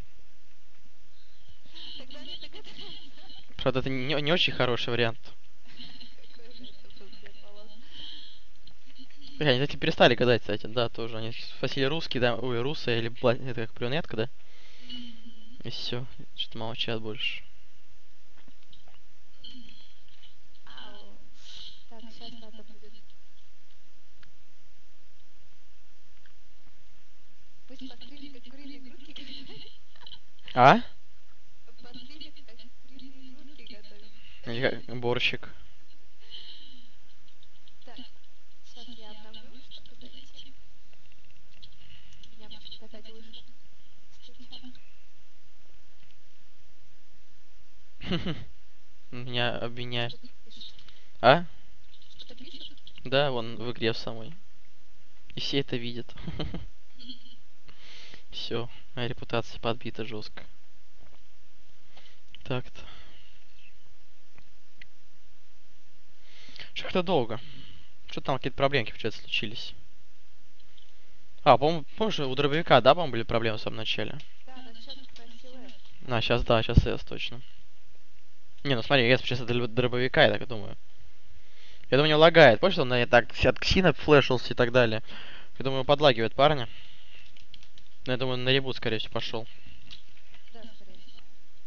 Тогда не догадаются. Правда, это не очень хороший вариант. Какой же это был цвет волос. Бля, они, кстати, перестали гадать, кстати, да, тоже. Они спросили русский, да, ой, русая или это как брюнетка, да? И все, что-то молчат больше. Ау. Так, сейчас надо будет. Пусть постримит, как куриные грудки готовит. А? Постримит, как куриные грудки готовит. Или как борщик. Так, сейчас я обновлю, чтобы дойти. У меня почему-то опять вышел скриншот. Меня обвиняют. Что-то пишет. А? Что-то пишет? Да, вон в игре в самой. И все это видят. Все, моя репутация подбита жестко. Так-то. Что как-то долго. Что там какие-то проблемки в чате случились? А, по-моему, помнишь, у дробовика, да, по-моему, были проблемы в самом начале? Да, но сейчас спросил С. А, сейчас, да, сейчас S точно. Не, ну смотри, S сейчас это дробовика, я так и думаю. Я думаю, не лагает. Помнишь, он так от ксина флешился и так далее. Я думаю, подлагивает парня. Но я думаю, на ребут, скорее всего, пошел. Да, скорее всего.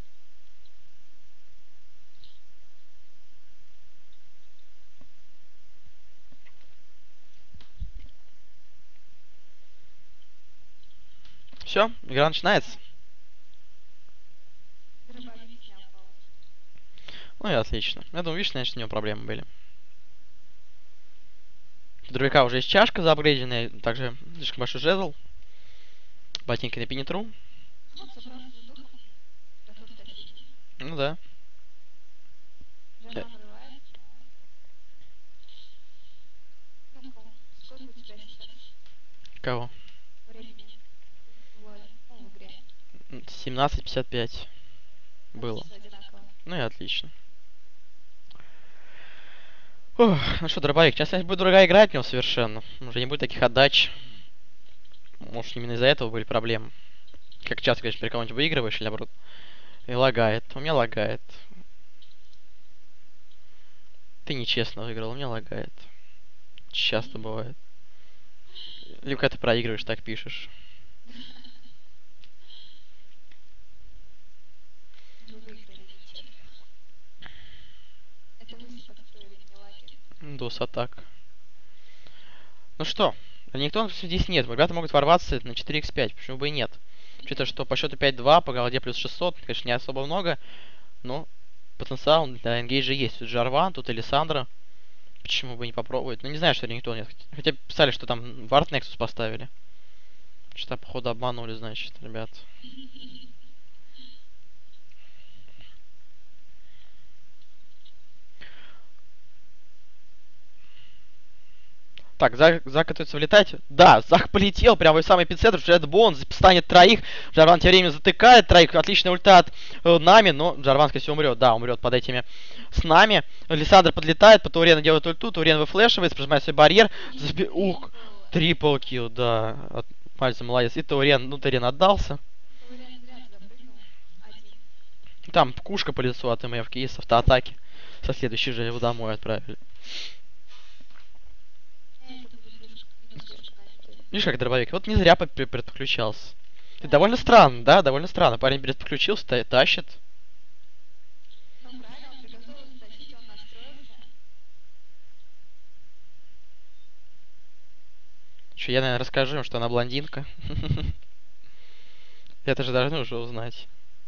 Все, игра начинается. Дробовик снял, по-моему. Ну и отлично. Я думаю, видишь, значит, у него проблемы были. У дробовика уже есть чашка заапгрейденная, также слишком большой жезл. Ботинки на пенетру. Вот собрался с духом, готов тащить. Ну да. Жена врывает. Ну-ка, сколько у тебя сейчас Кого? времени в лоле, ну, в игре? 17:55 было. Почти одинаково. Ну и отлично. Ух, ну что, дробовик, сейчас будет другая игра от него совершенно. Уже не будет таких отдач. Может, именно из-за этого были проблемы. Как часто, конечно, при кого-нибудь выигрываешь, или наоборот. И лагает. У меня лагает. Ты нечестно выиграл, у меня лагает. Часто бывает. Либо когда ты проигрываешь, так пишешь. Вы выиграли нечестно. Это вы все подстроили мне лагерь. Дос атак. Ну что, никто здесь нет. Ребята могут ворваться на 4х5, почему бы и нет. Учитывая, что по счету 5-2, по голде плюс 600, конечно, не особо много, но потенциал для энгейджа есть. Тут Жарван, тут Элисандра. Почему бы не попробовать? Ну, не знаю, что никто нет. Хотя писали, что там Вард Nexus поставили. Что-то, походу, обманули, значит, ребят. Так, Зак готовится влетать. Да, Зак полетел прямо в самый эпицентр. Джетбон станет троих. Жарван тем временем затыкает троих. Отличная ульта от Нами, но Жарван, скорее всего, умрет. Да, умрет под этими с нами. Лиссандр подлетает, по Таурена делает ульту. Таурен выфлешивает, прижимает свой барьер. Ух, трипл килл, да. От Мальца молодец. И Таурен, ну Таурен отдался. Таурен зря туда прыгнул. Один. Там пушка по лицу от МФК и с автоатаки. Со следующей же его домой отправили. Это будет минус вышка на НТ. Видишь, как дробовик? Вот не зря предподключался. Это довольно странно, да? Довольно странно. Парень предподключился, тащит. Ну правильно, он приготовился тащить, он настроился. Че, я, наверное, расскажу им, что она блондинка. Это же должны уже узнать.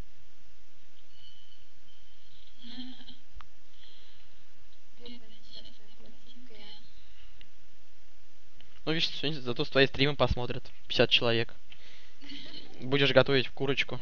Бедная несчастная блондинка. Ну, видишь, сегодня зато с твои стримы посмотрят. 50 человек. Будешь готовить курочку.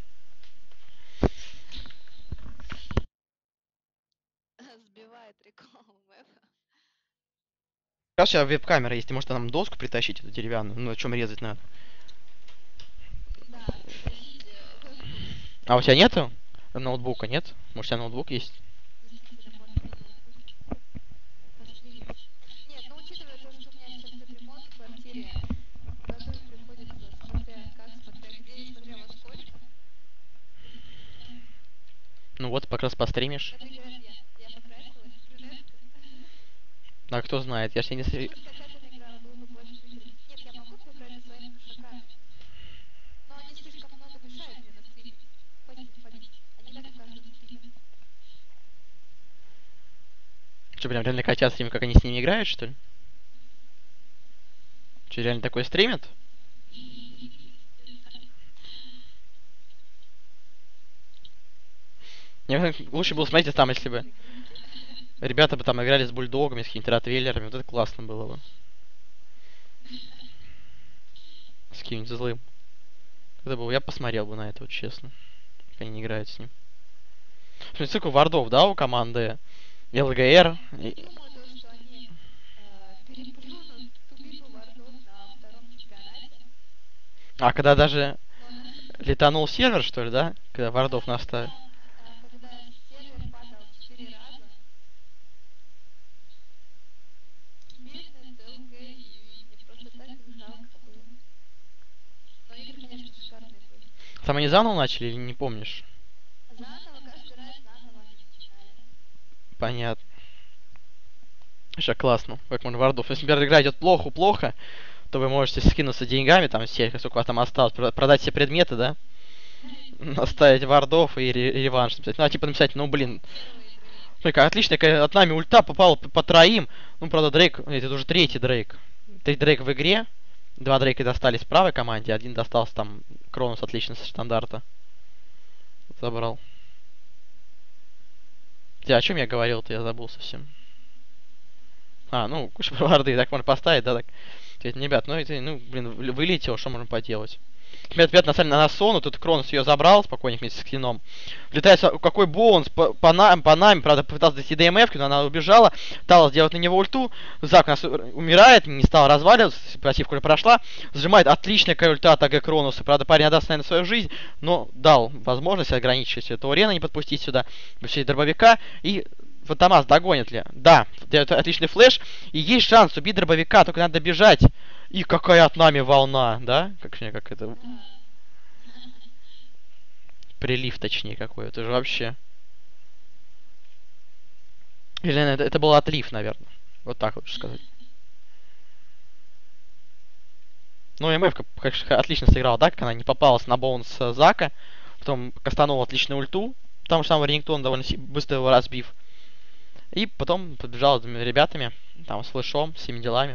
Сбивает рекламу мэпа. Сейчас у тебя веб-камера есть, ты можешь нам доску притащить, эту деревянную. Ну, на чем резать надо. Да, притащите вебку. А у тебя нету ноутбука, нет? Может, у тебя ноутбук есть? Действительно, можно и ноутбук постримить. Нет, ну учитывая то, что у меня сейчас идет ремонт в квартире, готовить приходится, смотря как, смотря где и смотря во сколько. Ну вот, как раз постримишь. Это говорят я покрасилась, брюнетка. А кто знает, я ж тебе не... Если бы с качателями играла, было бы больше зрителей. Нет, я могу поиграть со своими кошаками. Но они слишком много мешают мне на стриме. Хватит их побить. Они так в каждом стриме. Что, прям реально хотят стримить, как они с ними играют, что ли? Что, реально такое стримят? Мне лучше было смотреть там, если бы ребята бы там играли с бульдогами, с какими-то ротвейлерами. Вот это классно было бы. С каким-нибудь злым. Это было, я посмотрел бы на это, вот честно. Как они не играют с ним. Смотри, сколько вардов, да, у команды ЛГР. Думаю, то, что они переплюнут ту битву вардов на втором чемпионате. А когда даже Но летанул сервер, что ли, да? Когда вардов наставили. когда сервер падал 4 раза, бедный ТЛГ, и мне просто так их жалко было. Но игры, конечно, шикарные были. Там они заново начали или не помнишь? Заново, каждый раз заново они начинали. Понятно. Сейчас классно. Как можно вардов. Если, например, игра идет плохо, то вы можете скинуться деньгами, там, все, сколько у вас там осталось, продать все предметы, да? Оставить вардов и реванш написать. Ну, а типа написать, ну, блин, Первые Дрейк. смотри, отлично, от нами ульта попала по троим. Ну, правда, Дрейк, нет, это уже третий Дрейк. Третий Дрейк в игре. 2 Дрейка достались правой команде, один достался там Кронус отлично со стандарта. Забрал. О чем я говорил-то, я забыл совсем. А, ну, куча варды, так можно поставить, да, так. Ребят, ну, это, ну, блин, вылетел, что можем поделать? Ребят, на Сону, тут Кронос ее забрал, спокойненько вместе с Клином. Влетает какой Боунс по нами, правда, пытался дойти до МФ, но она убежала. Талос делает на него ульту. Зак у нас умирает, не стал разваливаться, пассивка уже прошла. Сжимает отличная ульта от АГ Кроноса. Правда, парень отдаст, наверное, свою жизнь, но дал возможность ограничить этого Рена, не подпустить сюда, вообще дробовика. И Фантомас догонит ли? Да, это отличный флеш. И есть шанс убить дробовика, только надо бежать. И какая от нами волна, да? Как это... Прилив, точнее, какой. Это же вообще... Или это был отлив, наверное. Вот так лучше сказать. Ну, МФ отлично сыграла, да? Как она не попалась на боунс Зака. Потом кастанул отличную ульту. Потому что там Рингтон довольно быстро его разбив. И потом подбежал с двумя ребятами. Там с флешом, с всеми делами.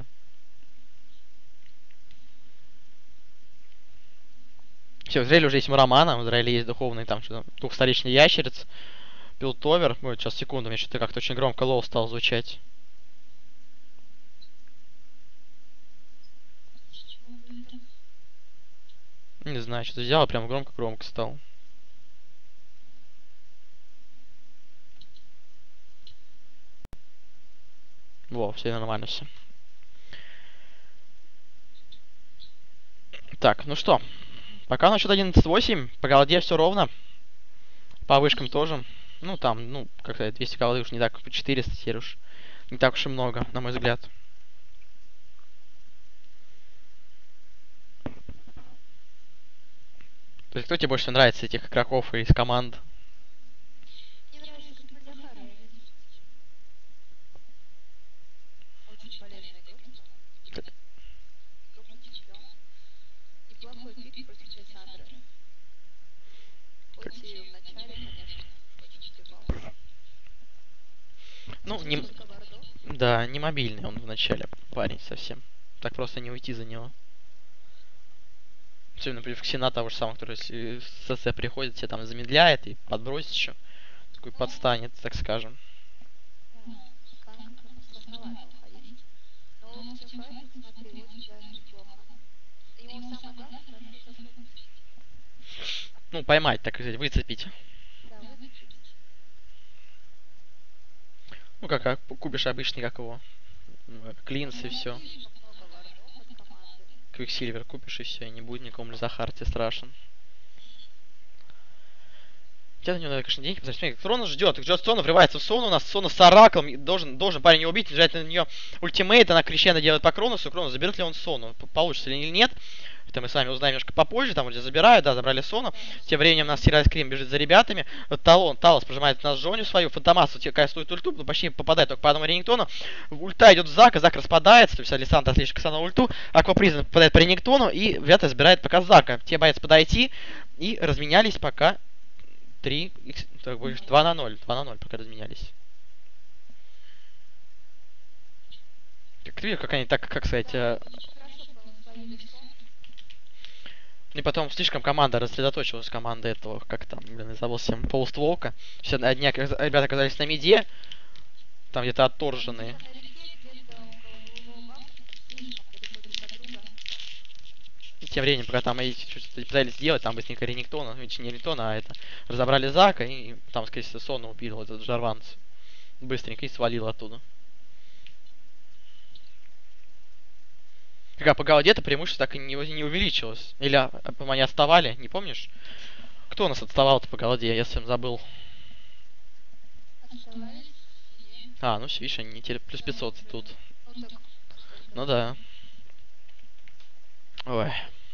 Все, в Израиле уже есть Мурамана, в Израиле есть духовный, там что-то, двухстоличный ящериц, Пилтовер. Ой, сейчас, секунду, мне что-то как-то очень громко лоу стал звучать. Не знаю, что-то сделал, прям громко-громко стал. Во, все нормально все. Так, ну что, пока на счет 11-8, по голде все ровно. По вышкам тоже. Ну, там, ну, как сказать, 200 голды уж не так, 400 теперь уж. Не так уж и много, на мой взгляд. То есть, кто тебе больше нравится этих игроков из команд? Мне нравится, как Мальзахара, я вижу. Очень полезный игрок. Крупный чемпион. Неплохой пик против Лиссандры. Хоть и в начале, конечно, очень уступал. Ну, не... Да, не мобильный он в начале, парень совсем. Так просто не уйти за него. Особенно против Ксена того же самого, который с СС приходит, тебе там замедляет и подбросит еще. Такой подстанет, так скажем. Сложновато уходить. Но в тимфайте, смотри, очень даже неплохо. Ему самое главное хорошо заслужить. Ну, поймать, так сказать, выцепить. Да, выцепить. Ну, как купишь обычный, как его, клинс и все. Много вардов от команды. Квиксильвер купишь и все, и не будет никому Захарти страшен. Тебе на него надо, конечно, деньги потратить. Смотри, Кронос ждет Сона, врывается в Сону, у нас Сона с Ораклом, должен парень не убить, нажать на нее ультимейт, она крещено делает по Кроносу, Кронос заберет ли он Сону, получится ли или нет. Это мы с вами узнаем немножко попозже, там уже забирают, да, забрали Сону. Тем временем у нас Сирай Скрим бежит за ребятами. Талос прожимает на Джоню свою, Фантомас кастует ульту, но почти попадает только по одному Ренингтону. Ульта идет в Зака, Зак распадается, то есть Александр слишком касана ульту. Аквапризм попадает по Ренингтону, и ребята забирают пока Зака. Те боятся подойти, и разменялись пока 2 на 0, пока разменялись. Как ты видишь, как они так, как сказать... И потом слишком команда рассредоточилась, команда этого, как там, блин, забыл всем, Полстволка. Все одни ребята оказались на миде, там где-то отторженные. И тем временем, пока там что-то пытались сделать, там быстренько Ренингтона, ну, не Ренингтона, а это, разобрали Зака, и там, скорее всего, Сона убил этот Жарванц. Быстренько и свалил оттуда. Когда по голде-то преимущество так и не увеличилось. Или они отставали, не помнишь? Кто у нас отставал-то по голде, я сам забыл. А, ну видишь, они теперь плюс 500 тут. Ну да. Ой.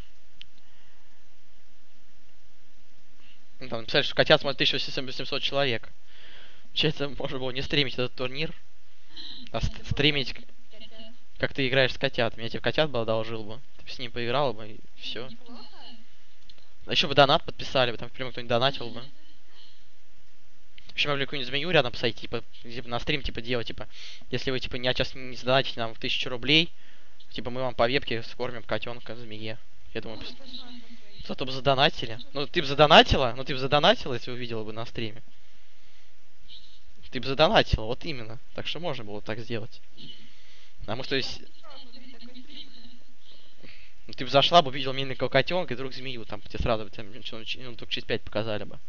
Ну, там написали, что котят смотрят 1700 человек. Получается, можно было не стримить этот турнир, а стримить, как ты играешь с котятами. Я тебе котят бы одолжил бы. Ты бы с ним поиграл бы, и все. А еще бы донат подписали бы, там прямо кто-нибудь донатил бы. Вообще могли какую-нибудь змею рядом посадить, типа на стрим, типа, делать, типа, если вы, типа, сейчас не задонатите нам в 1000 рублей, типа, мы вам по вебке скормим котенка змее. Я думаю, зато бы задонатили. Ну, ты бы задонатила, если увидела бы на стриме. Ты бы задонатила, вот именно. Так что можно было так сделать. А мы, то есть... Ну, ты бы зашла бы, увидел миленького котенка и вдруг змею, там тебе сразу ну, только через 5 показали бы.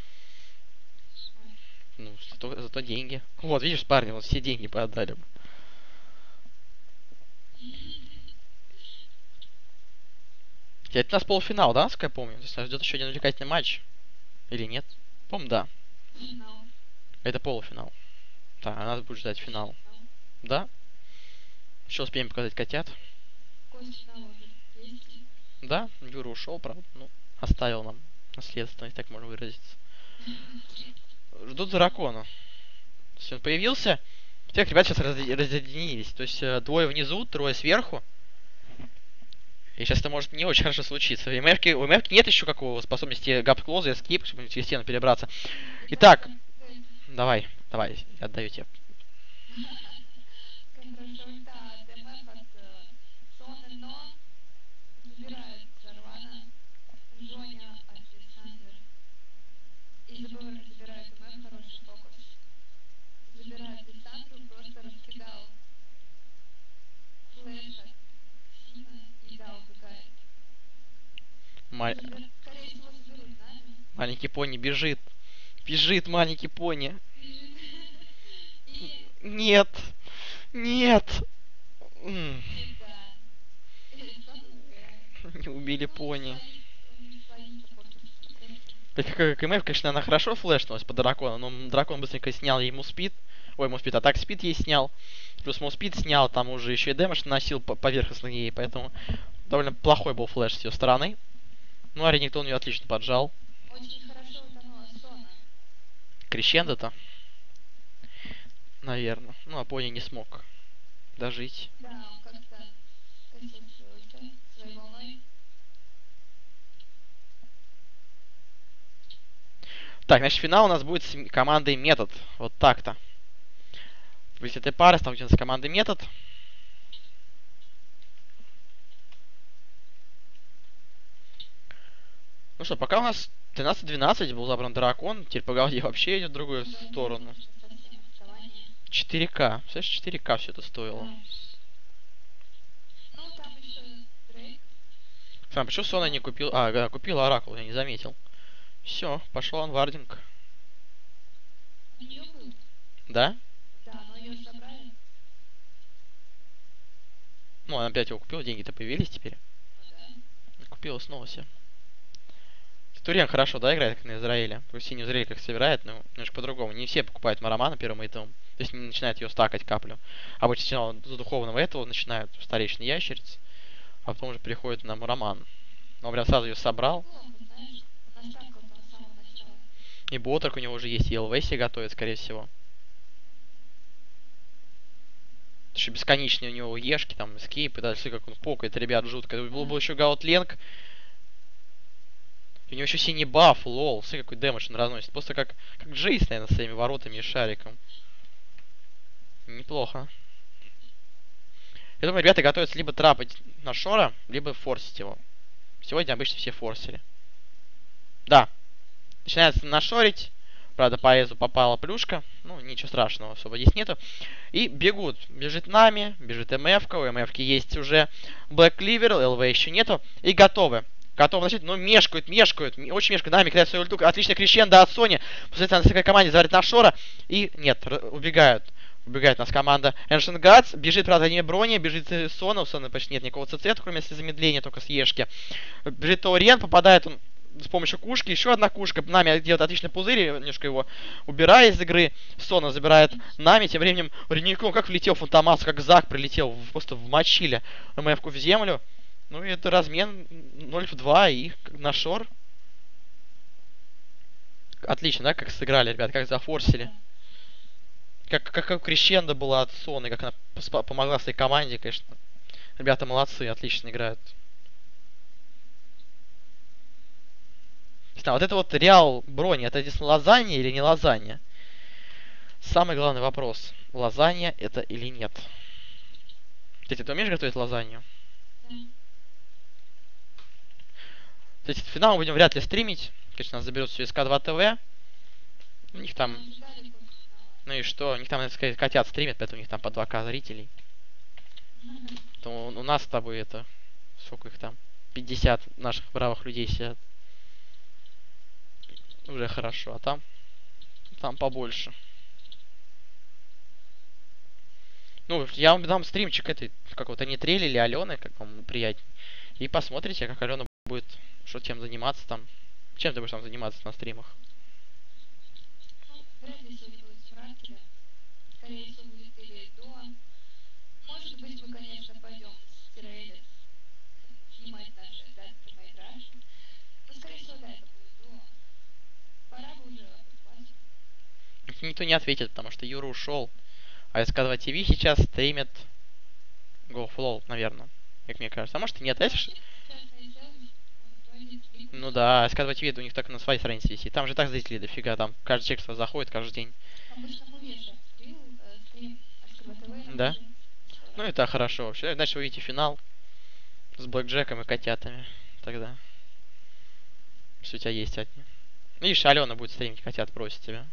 Ну, зато деньги. Вот, видишь, парни, вот все деньги поотдали бы. Это у нас полуфинал, да, насколько я помню? То есть нас ждет еще один увлекательный матч. Или нет? По-моему, да. Финал. Это полуфинал. Да, а нас будет ждать финал. Финал. Да? Еще успеем показать котят. Кость финал уже есть. Да, Юра ушел, правда. Ну, оставил нам наследство, если так можно выразиться. Ждут дракона. То есть он появился. Всех ребят сейчас разъединились. То есть двое внизу, трое сверху. И сейчас это может не очень хорошо случиться. У МФ нет еще какого способности гап-клоза и скип, чтобы через стену перебраться. Итак, давай, я отдаю тебе. Как хорошо, да, ДМФ от Соны, но забирает Зарвана, Жоня от Лиссандр. И забирает МФ, хороший фокус. Забирает Лиссандру, просто раскидал флэш от Сина и да, убегает. Скорее всего, заберут нами. Маленький пони бежит. Бежит маленький пони. И... Нет. Нет. И да. Не убили пони. У них свои саппортовские. Как МФ, конечно, она хорошо флешнулась по дракону, но дракон быстренько снял ему спид. Ой, ему спид, атак спид ей снял. Плюс ему спид снял, там уже еще и дэмэдж наносил поверхностно ей, поэтому довольно плохой был флеш с ее стороны. Ну, а Ренектон ее отлично поджал. Очень хорошо утонула Сона. Крещендо-то. Наверное. Ну, а пони не смог дожить. Да, он как-то косил свою ульту своей волной. Так, значит, финал у нас будет с командой Метод. Вот так-то. Если этой пары столкнется с командой Метод. Ну что, пока у нас 13-12 был забран дракон, теперь по голде вообще идет в другую сторону. 4К. Представляешь, 4К все это стоило. Да. Ну, там еще Дрейк. Сам, почему Сона не купил? А, да, купил Оракул, я не заметил. Все, пошел анвардинг. У нее был. Да? Да, но ее забрали. Ну, она опять его купила, деньги-то появились теперь. Ну да. Купила снова себе. Туриан хорошо, да, играет, как на Израиле. Просто синий Израиль как собирает, но немножко по-другому. Не все покупают Марамана первым итогом. То есть не начинают ее стакать каплю. Обычно сначала за духовного этого начинают старейшины ящериц, а потом уже переходят на Мараман. Но он прям сразу ее собрал. Плохо, знаешь. Он настакал там с самого начала. И Ботрок у него уже есть, и ЛВ себе готовит, скорее всего. Потому что бесконечные у него ешки, там, эскейпы, дальше как он покает ребят жутко. Был еще Гаутленг. У него еще синий баф, лол. Смотри, какой дэмэдж он разносит. Просто как Джейс, наверное, с своими воротами и шариком. Неплохо. Я думаю, ребята готовятся либо трапать на Шора, либо форсить его. Сегодня обычно все форсили. Да. Начинается нашорить. Правда, по Эзу попала плюшка. Ну, ничего страшного особо здесь нету. И бегут. Бежит Нами, бежит МФ-ка. У МФ-ки есть уже Black Cleaver, ЛВ еще нету. И готовы. Готовы начать, но мешкают. Очень мешкают. Нами кидает свою ульту. Отлично крещендо от Сони. После этого на команде заварит на Шора. И нет, убегают. Убегает у нас команда Ancient Gods. Бежит, правда, не брони. Бежит Сона. У Сона почти нет никакого ЦЦ, кроме если замедления, только с Ешки. Бежит Ториен. Попадает он с помощью кушки. Еще одна кушка. Нами делает отличный пузырь. Немножко его убирая из игры. Сона забирает Нами. Тем временем Ренекон как влетел Фантомас, как Зак прилетел. Просто вмочили МФ-ку в землю. Ну и это размен 0 в 2 и на Шор. Отлично, да, как сыграли, ребят, как зафорсили. Как крещендо была от Соны, как она помогла своей команде, конечно. Ребята молодцы, отлично играют. Не знаю, вот это вот Реал Брони, это здесь лазанья или не лазанья? Самый главный вопрос. Лазанья это или нет? Кстати, ты умеешь готовить лазанью? Да. То есть финал мы будем вряд ли стримить. Конечно, нас заберут все СК2 ТВ. У них там... Ну и что? У них там, надо сказать, котят стримят, поэтому у них там по 2К зрителей. То у нас с тобой это... сколько их там, 50 наших бравых людей сидят. Уже хорошо, а там побольше. Ну, я вам дам стримчик этой, какого-то Нитрели или Алены, как вам приятнее. И посмотрите, как Алена будет, что чем заниматься там. Чем ты будешь там заниматься на стримах? Ну, вряд ли сегодня будет с Мракеля. Скорее всего, будет или Дуа. Может быть, мы, конечно, пойдем с Тирелец снимать наши датские майграши. Но, скорее всего, да, это будет Дуа. Пора бы уже поспать. Никто не ответит, потому что Юра ушел. А СК2 ТВ сейчас стримит GoFlow, наверное. Как мне кажется. А может и нет, а если... Сейчас я сел, он звонит, и Ну да, СК2 ТВ у них так на своей странице висит. Там же так зрители дофига, там каждый человек сюда заходит каждый день. обычно мы вешаем стрим СКВ-ТВ на Да? странице. Ну это хорошо вообще. Значит, вы видите финал с Блэкджеком и котятами. Тогда. Если у тебя есть от них. Видишь, Алена будет стримить, котят просит тебя.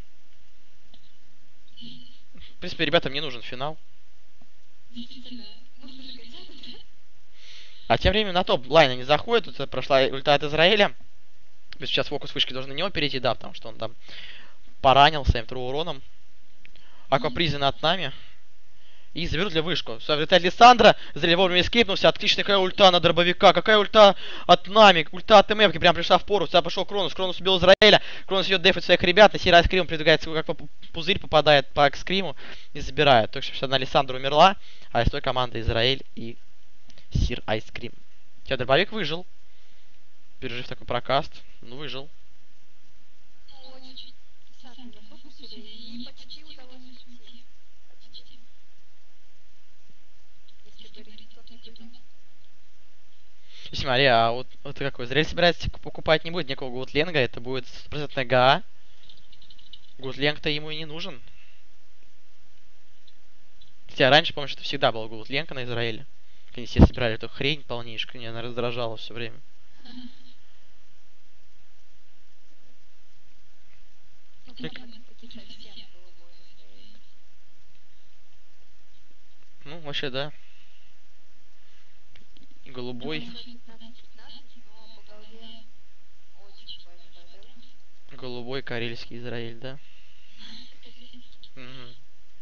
В принципе, ребятам не нужен финал. Действительно, нужно же котята. А тем временем на топ лайна не заходит. Тут прошла ульта от Израиля. То есть сейчас фокус вышки должен на него перейти, да, потому что он там поранился им тру уроном. Аквапризы над нами. И заберут для вышку. Летает Лиссандра. Зря вовремя эскейпнулся. Отличная какая ульта на дробовика. Какая ульта от нами. Ульта от МФ. Прям пришла в пору. Сюда пошел Кронос. Кронос убил Израиля. Кронос идет дефать своих ребят. На сей раз Скрим придвигается, как пузырь попадает по Скриму. И забирает. Только что сейчас одна Лиссандра умерла. А из той команды Израиль и Сир Айскрим. Хотя дробовик выжил. Пережив такой прокаст. Ну, выжил. Ну, очень сами зафокусили, и почти удалось успеть. Почти. Если бы тот не прыгнул. Смотри, а вот какой? Израиль собирается покупать не будет никакого Гутленга. Это будет 100% ГА. Гутленг-то ему и не нужен. Хотя раньше, помню, что всегда был Гутленг на Израиле. Они все собирали эту хрень полнейшую. Меня она раздражала все время. Ну, прямо-таки совсем голубой Израиль. Ну, вообще, да. И голубой. 15-15, но по голове очень большая дырка. Голубой карельский Израиль, да. Мгм.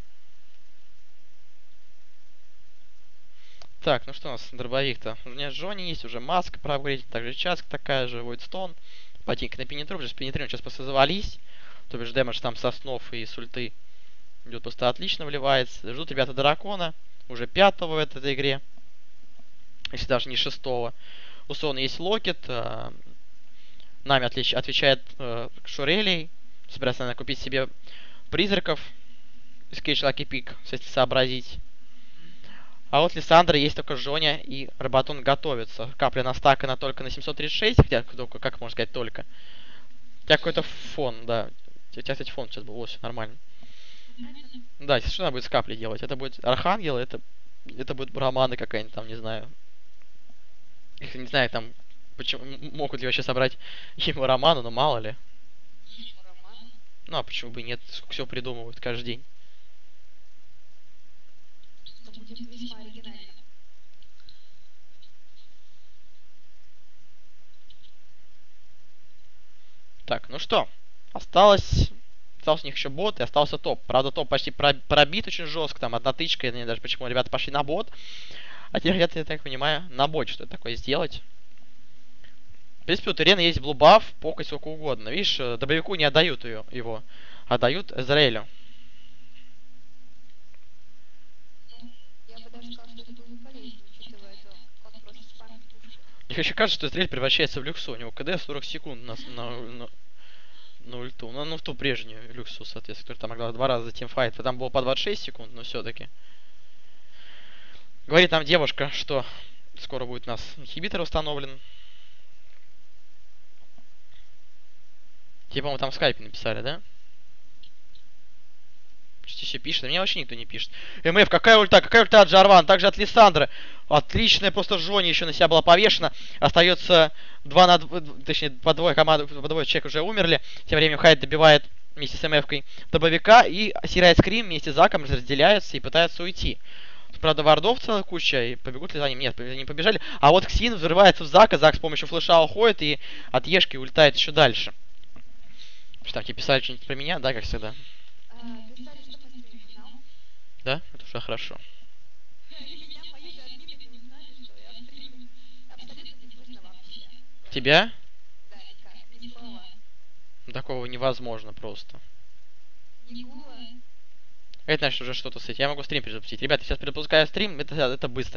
Так, ну что у нас, дробовик-то? У меня Джонни есть, уже маска проапгрейдит, также Часк такая же, Войдстон. Ботинка на пенетру, сейчас пенетрин сейчас просто завались. То бишь дэмэдж там со снов и с ульты идет просто отлично, вливается. Ждут ребята дракона, уже 5-го в этой игре. Если даже не 6-го. У Сона есть Локет. Нами отвечает Шурелей. Собирается, наверное, купить себе призраков из Кейдж Лаки Пик, если сообразить. А вот Лиссандра есть только Жоня, и Рабатон готовится. Капля настакана только на 736, хотя, только, как можно сказать, только. У тебя какой-то фон, да. У тебя, кстати, фон сейчас был, вот, все нормально. Да, что она будет с каплей делать? Это будет Архангел, это будет Браманы какая-нибудь там, не знаю. Их не знаю, там, почему, могут ли вообще собрать ему Роману, но мало ли. Роман. Ну, а почему бы и нет, сколько всего придумывают каждый день. Это будет весьма оригинально. Так, ну что, остался у них еще бот и остался топ. Правда, топ почти пробит очень жестко, там одна тычка, я не знаю даже почему ребята пошли на бот. А теперь хотят, я так понимаю, на бот что-то такое сделать. В принципе, у Турена есть блубаф, покой сколько угодно. Видишь, дробовику не отдают его, отдают Израилю. Ну, я бы даже сказал, что это было бы полезнее, учитывая то, как просто спамит пушки. Мне еще кажется, что Израиль превращается в люксу. У него КД 40 секунд на ульту. Ну, в ту прежнюю люксу, соответственно, которая там могла 2 раза тимфайт. Там было по 26 секунд, но все-таки. Говорит нам девушка, что скоро будет у нас инхибитор установлен. Тебе, по-моему, там в скайпе написали, да? Что еще пишет? А мне вообще никто не пишет. МФ, какая ульта от Джарван, также от Лиссандра. Отличная, просто Жони еще на себя была повешена. Остается 2 на 2, точнее, по двое человек уже умерли. Тем временем Хайд добивает вместе с МФ-кой дробовика. И Сирай Скрим вместе с Заком разделяются и пытаются уйти. Правда, вардов целая куча, и побегут ли за ним? Нет, не побежали. А вот Ксин взрывается в Зака, Зак с помощью флеша уходит и от Ешки улетает еще дальше. Что там, тебе писали что-нибудь про меня, да, как всегда? Писали, что мы стримим финал. Да? Это уже хорошо. И меня мои же админы не узнали, что я стримлю. Абсолютно не слышно вообще. Тебя? Да, никак, ни слова. Такого невозможно просто. Ни гула. Это значит уже что-то с этим. Я могу стрим перезапустить. Ребята, сейчас перезапускаю стрим, это быстро.